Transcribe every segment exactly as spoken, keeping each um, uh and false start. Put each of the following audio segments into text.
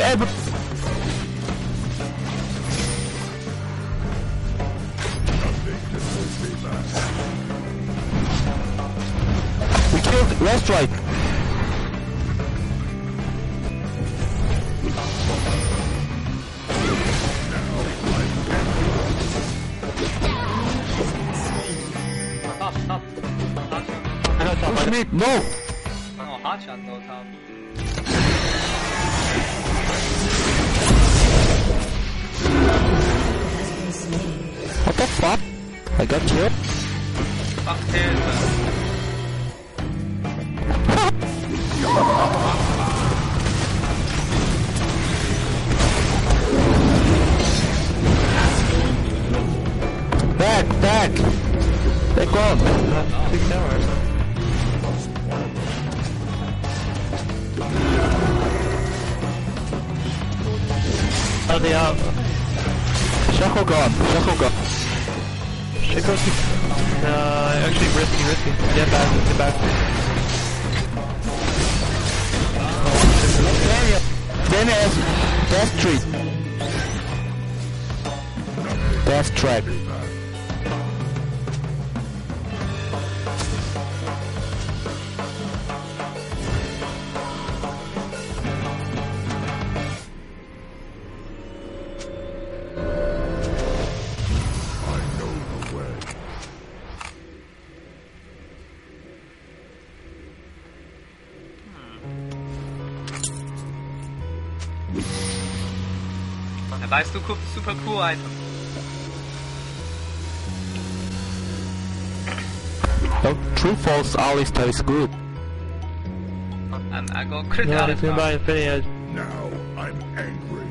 every... We killed Red Strike. Top, top. Hot shot. I know top. Push me, no! No, hot shot, no top. What the fuck? I got killed? Fuck this. Back, back! Back on! Big tower or something. Oh, they out. Shackle gone, Shackle gone. Shackle's uh, actually risky, risky. Get back, get back. Then as best tree. Best track. Weißt du, super cool item. Oh, true false Alistar is good. And I go crit Yeah, Alistar. he's gonna buy Infinity Edge. Now I'm angry.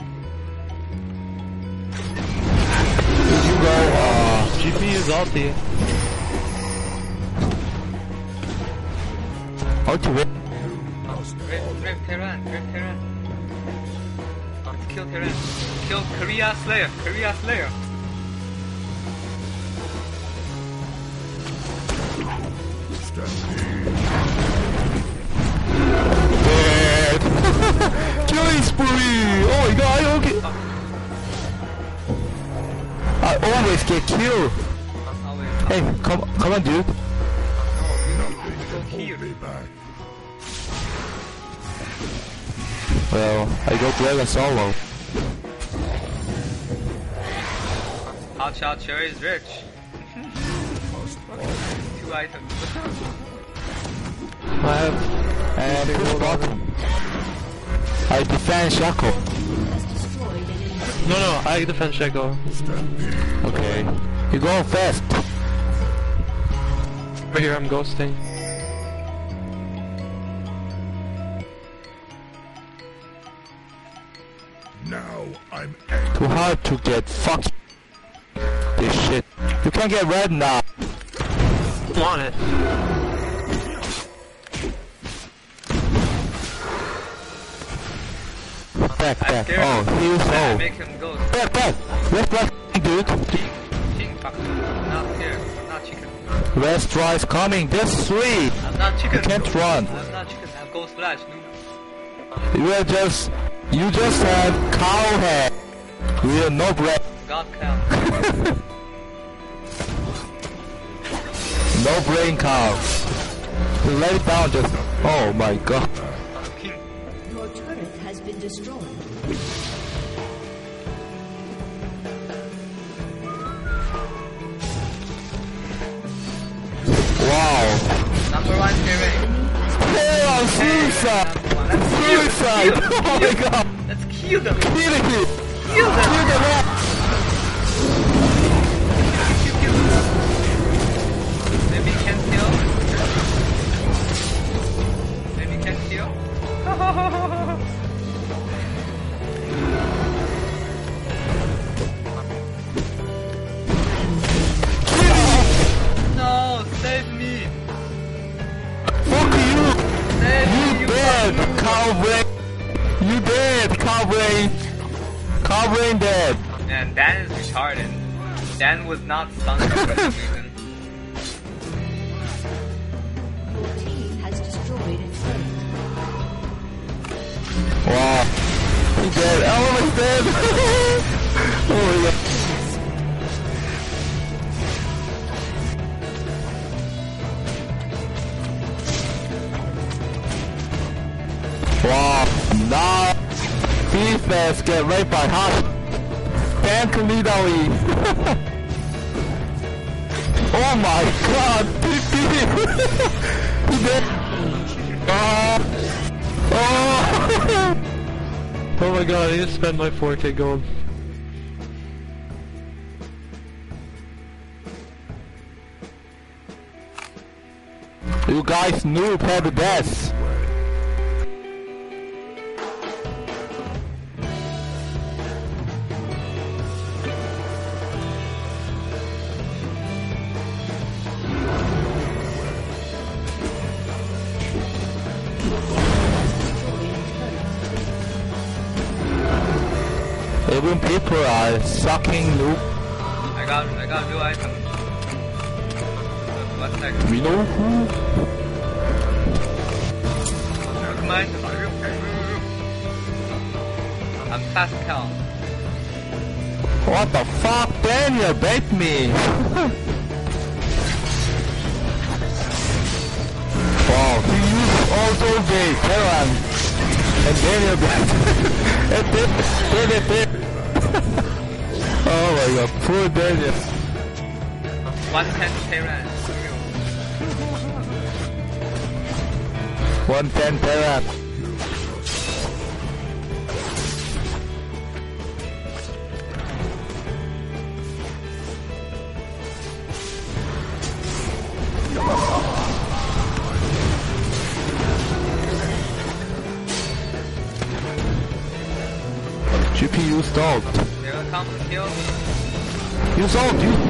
You go, uh... G P is ulti. ultimate. Rip, rip Terran, rip Terran. Let's kill Terran. Kill Korea Slayer, Korea Slayer. Dead! Killing spree! Oh my god, I okay. I always get killed. Always. Hey, come, come on, dude. No, go here. Well, I go Dragon solo. Hot shot cherry is rich. Two items. I have. And push bottom. I defend Shackle. No, no, I defend Shackle. Okay. You're going fast. Right here, I'm ghosting. Now I'm angry. Too hard to get fucked. This shit. You can't get red now. Want it. Back, I back. scared Oh, him. he's I oh. make him go. Back, back. Red black, dude. King, fuck. Not here. I'm not chicken. Red stride's coming. There's three. I'm not chicken. You can't run. I'm not chicken. I'm Ghost Flash. No. You are just, you just have cow head. We are no bread. God count. No brain cow. Let it down just, oh my god. King. Your turret has been destroyed. Wow. Number one terrain. Oh, suicide. Suicide. Oh my god. Let's kill them. Kill it. Kill them. Kill the rat. Kill, kill them. Maybe can kill. Maybe can kill. No, save me. Fuck you. Save me, You dead, cowbrain. You dead, cowbrain. Cowbrain dead. And Dan is retarded. Dan was not stunned for this reason. Your team has destroyed a turret. Wow. He I'm dead. Oh, I'm dead. Oh my god. Wow, now defense get raped by Hush. Tank Nidawi. Oh my god, P P! He did. Oh. Oh. Oh my god, I need to spend my four K gold. You guys noob had the death. Even people are sucking noob. I got, I got a new item. One second. We know who? Come on. I'm fast kill. What the fuck? Daniel bait me! Wow, he used auto bait, Terran. And Daniel bait. And did, did it, did. Oh my god, poor Daniel. one ten Terran. one ten Terran. G P U stalled. They will come to kill me. You stalled, you.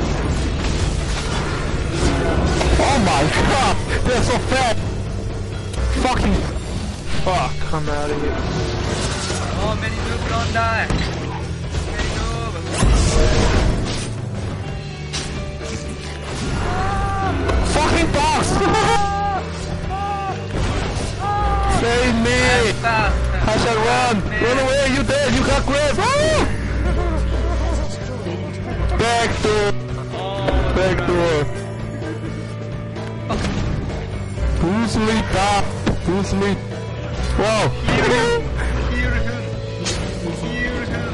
Oh my god, they're so fat. Fucking Fuck, I'm out of here. Oh, many noobs don't die. Many noobs. fucking box. Save me. Fast. I shall run. Run away, you dead. You got grab. Back door. Back door. Who's sleep down? Who's sleep? Wow. Hear him. Hear him. Hear him.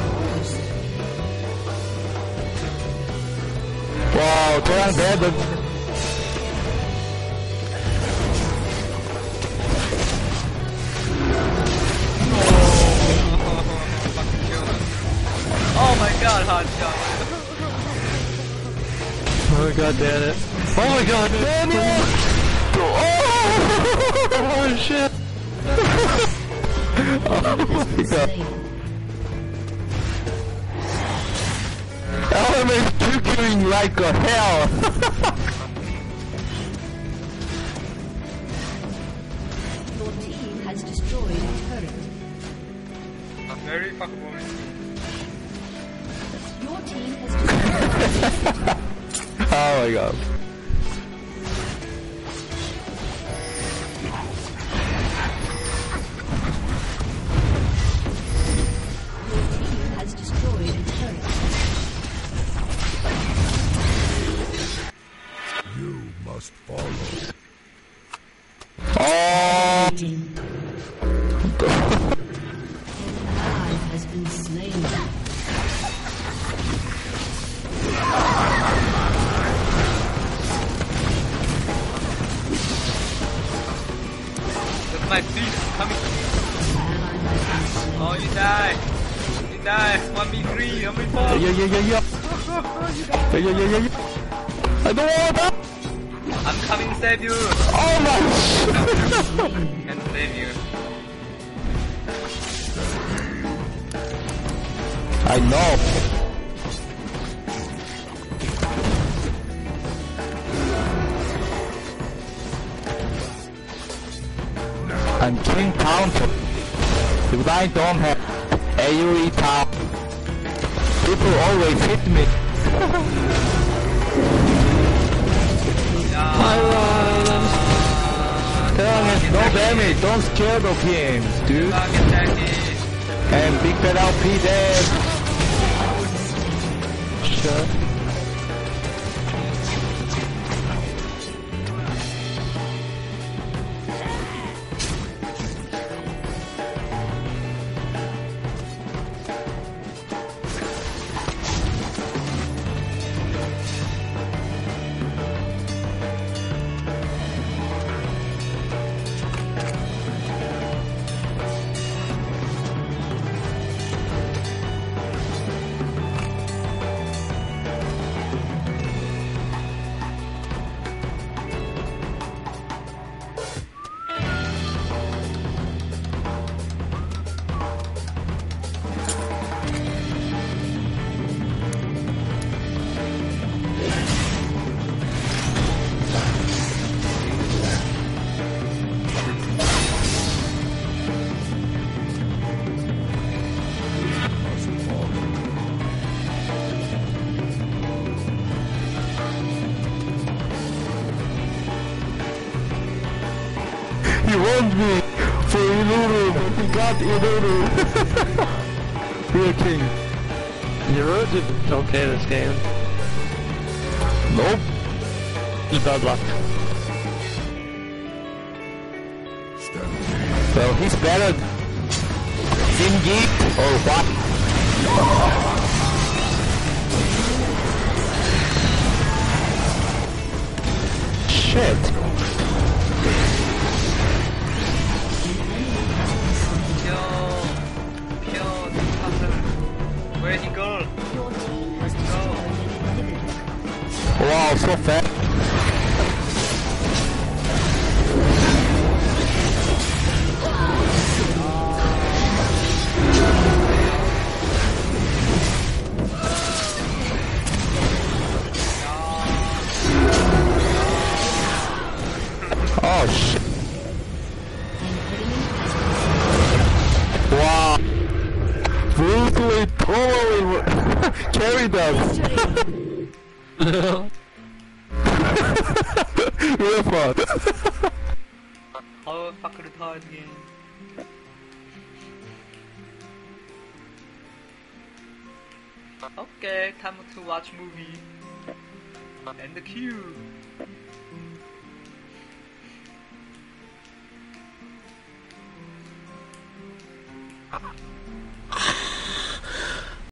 Wow, Terran dead. Oh my god, hot shot. Oh god damn it. Oh my god, Daniel! Oh, Oh shit. oh my god. Element triggering like a hell. Your team has destroyed a turret. Very fuckable. Your team has destroyed Oh my god. has destroyed a turret. You must follow. Oh! Ally has been slain. Look, my beast coming. Oh, you die. You die. one v three, one v four. Yeah, yeah, yeah, yeah. Yeah, yeah, yeah, yeah, yeah. I don't want that. I'm coming to save you. Oh my shit. Can save you. I know. I'm King Counter. If I don't have A U E top, people always hit me. Tell him no damage, don't scare of him, dude. Fucking Jackie. And Big Fat L P dead. Sure. He warned me for Iluru. He got Iluru. Real king. Zero did okay this game. Nope. Just bad luck. Well, he's better. Singi or what? Shit. Where'd he go? Your team has destroyed an inhibitor. Wow, so fast. Oh shit. Wow. Brutally, totally carried us. Real fun. Oh, fuck the hard game. Okay, time to watch movie. And the queue.